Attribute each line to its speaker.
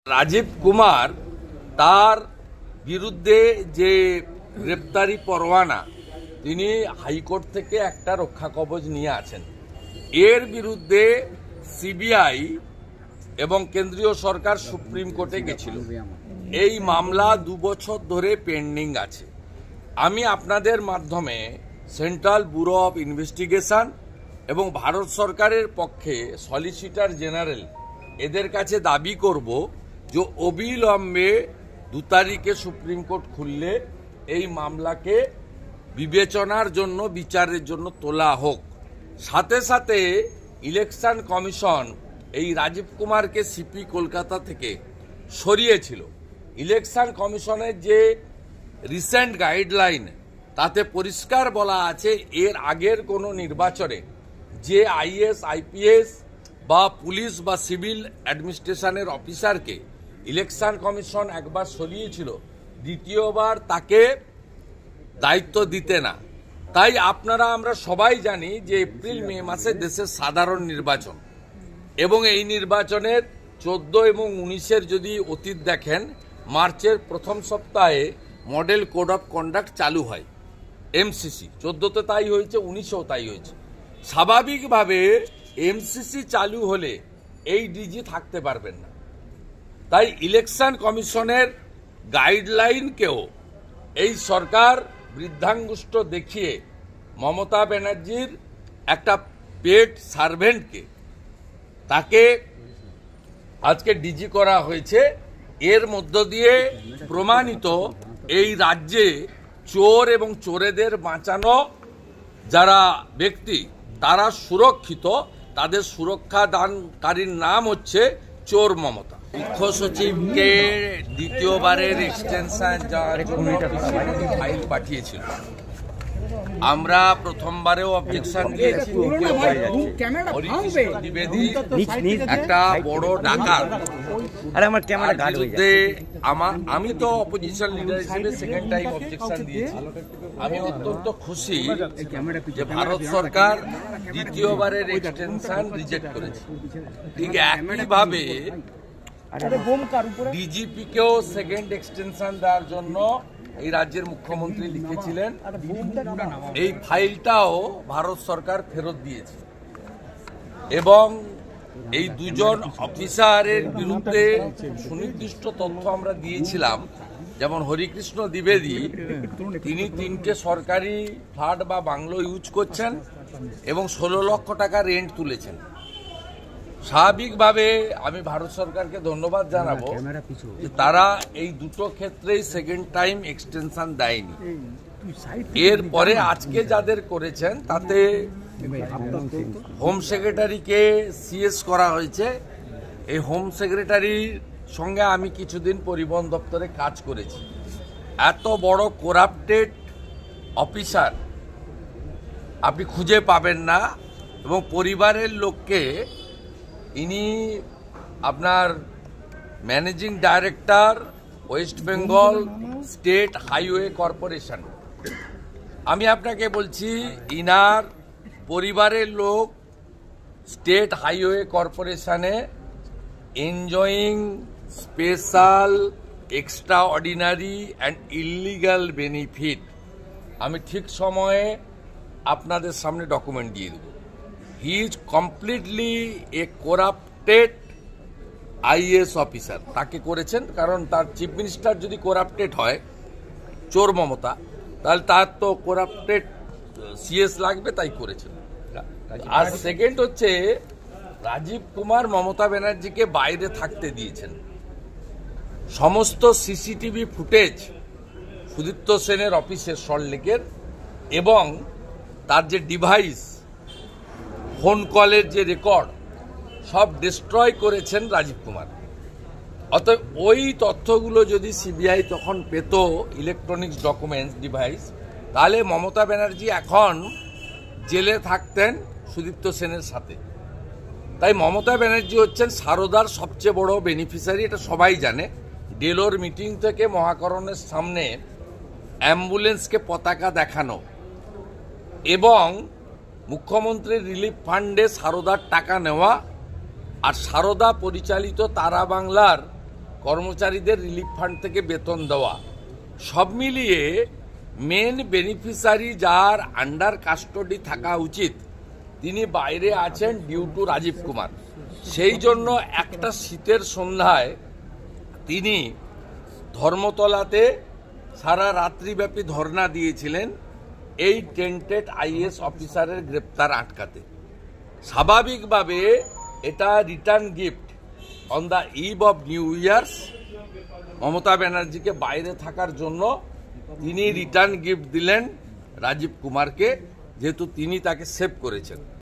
Speaker 1: রাজীব কুমার তার বিরুদ্ধে যে গ্রেপ্তারি পরোয়ানা তিনি হাইকোর্ট থেকে একটা রক্ষা কবচ নিয়ে আছেন। এর বিরুদ্ধে সিবিআই এবং কেন্দ্রীয় সরকার সুপ্রিম কোর্টে গেছিল। এই মামলা 2 বছর ধরে পেন্ডিং আছে। আমি আপনাদের মাধ্যমে সেন্ট্রাল ব্যুরো অফ ইনভেস্টিগেশন এবং ভারত সরকারের পক্ষে সলিসিটর জেনারেল এদের কাছে দাবি করব যে অবিলম্বে 2 তারিখে সুপ্রিম কোর্ট খুললে এই মামলাকে বিবেচনার জন্য বিচারের জন্য তোলা হোক। সাথে সাথে ইলেকশন কমিশন এই রাজীব কুমারকে সিপি কলকাতা থেকে সরিয়েছিল। ইলেকশন কমিশনের যে রিসেন্ট গাইডলাইন তাতে পরিষ্কার বলা আছে এর আগের কোনো নির্বাচনে যে আইএস আইপিএস বা পুলিশ বা সিভিল অ্যাডমিনিস্ট্রেশনের অফিসারকে ইলেকশন কমিশন একবার সরিয়েছিল, দ্বিতীয়বার তাকে দায়িত্ব দিতে না। তাই আমরা সবাই জানি যে এপ্রিল মে মাসে দেশের সাধারণ নির্বাচন এবং এই নির্বাচনের 14 এবং 19-এর যদি অতীত দেখেন, মার্চের প্রথম সপ্তাহে মডেল কোড অফ কন্ডাক্ট চালু হয় এমসিসি। 14তে তাই হয়েছে, 19এও তাই হয়েছে। স্বাভাবিকভাবে এমসিসি চালু হলে এই ডিজি থাকতে পারবেন না। তাই ইলেকশন কমিশনের গাইডলাইনকেও এই সরকার বৃদ্ধাঙ্গুষ্ঠ দেখিয়ে মমতা ব্যানার্জির একটা পেড সার্ভেন্টকে তাকে আজকে ডিজি করা হয়েছে। এর মধ্য দিয়ে প্রমাণিত এই রাজ্যে চোর এবং চোরেদের বাঁচানো যারা ব্যক্তি তারা সুরক্ষিত, তাদের সুরক্ষা দানকারীর নাম হচ্ছে চোর মমতা। মুখ্য সচিবকে দ্বিতীয়বারের এক্সটেনশন যাওয়ার জন্য ফাইল পাঠিয়েছিল। আমরা প্রথমবারেও অবজেকশন দিয়েছি। দ্বিবেদী একটা বড় ডাকাত, আমি তো অপোজিশন লিডার হিসেবে সেকেন্ড টাইম অবজেকশন দিয়েছি। আমি অত্যন্ত খুশি যে ভারত সরকার দ্বিতীয়বারের এক্সটেনশন রিজেক্ট করেছে। ঠিক একইভাবে ডিজিপিকেও সেকেন্ড এক্সটেনশন দেওয়ার জন্য এই রাজ্যের মুখ্যমন্ত্রী লিখেছিলেন। এই ফাইলটাও ভারত সরকার ফেরত দিয়েছে এবং এই 2 জন অফিসারের বিরুদ্ধে সুনির্দিষ্ট তথ্য আমরা দিয়েছিলাম। যেমন হরিকৃষ্ণ দ্বিবেদী, তিনি 3টে সরকারি ফ্ল্যাট বা বাংলো ইউজ করছেন এবং 16 লক্ষ টাকা রেন্ট তুলেছেন। স্বাভাবিকভাবে আমি ভারত সরকারকে ধন্যবাদ জানাবো যে তারা এই দুটো ক্ষেত্রেই সেকেন্ড টাইম এক্সটেনশন দেয়নি। এরপরে আজকে যাদের করেছেন তাতে হোম সেক্রেটারিকে সিএস করা হয়েছে। এই হোম সেক্রেটারির সঙ্গে আমি কিছুদিন পরিবহন দপ্তরে কাজ করেছি। এত বড় করাপ্টেড অফিসার আপনি খুঁজে পাবেন না এবং পরিবারের লোককে ইনি আপনার managing director West Bengal state highway corporation. আমি আপনাকে বলছি ইনার পরিবারের লোক স্টেট হাইওয়ে কর্পোরেশনে enjoying special extraordinary and illegal benefit. আমি ঠিক সময়ে আপনাদের সামনে ডকুমেন্ট দিয়ে দেব। He is completely a corrupted IAS officer. তাকে করেছেন কারণ তার চিফ মিনিস্টার যদি করাপ্টেড হয় চোর মমতা, তাহলে তার তো করাপ্টেড সিএস লাগবে, তাই করেছেন। আর সেকেন্ড হচ্ছে রাজীব কুমার মমতা ব্যানার্জিকে বাইরে থাকতে দিয়েছেন। সমস্ত সিসিটিভি ফুটেজ সুদীপ্ত সেনের অফিসের সল্টলেকের এবং তার যে ডিভাইস ফোন কলের যে রেকর্ড সব ডিস্ট্রয় করেছেন রাজীব কুমার। অতএব ওই তথ্যগুলো যদি সিবিআই তখন পেত, ইলেকট্রনিক্স ডকুমেন্টস ডিভাইস, তাহলে মমতা ব্যানার্জি এখন জেলে থাকতেন সুদীপ্ত সেনের সাথে। তাই মমতা ব্যানার্জি হচ্ছেন সারদার সবচেয়ে বড় বেনিফিশিয়ারি, এটা সবাই জানে। ডেলোর মিটিং থেকে মহাকরণের সামনে অ্যাম্বুলেন্সকে পতাকা দেখানো এবং মুখ্যমন্ত্রীর রিলিফ ফান্ডে সারদার টাকা নেওয়া আর সারদা পরিচালিত তারা বাংলার কর্মচারীদের রিলিফ ফান্ড থেকে বেতন দেওয়া, সব মিলিয়ে মেন বেনিফিশিয়ারি যার আন্ডার কাস্টডি থাকা উচিত তিনি বাইরে আছেন ডিউ টু রাজীব কুমার। সেই জন্য একটা শীতের সন্ধ্যায় তিনি ধর্মতলাতে সারা রাত্রিব্যাপী ধর্ণা দিয়েছিলেন এই টেন্টেড আইএএস অফিসারের গ্রেপ্তার আটকাতে। স্বাভাবিকভাবে এটা return gift on the eve of new year's Mamata ব্যানার্জিকে বাইরে থাকার জন্য তিনি রিটার্ন গিফট দিলেন রাজীব কুমারকে, যেহেতু তিনি তাকে সেভ করেছেন।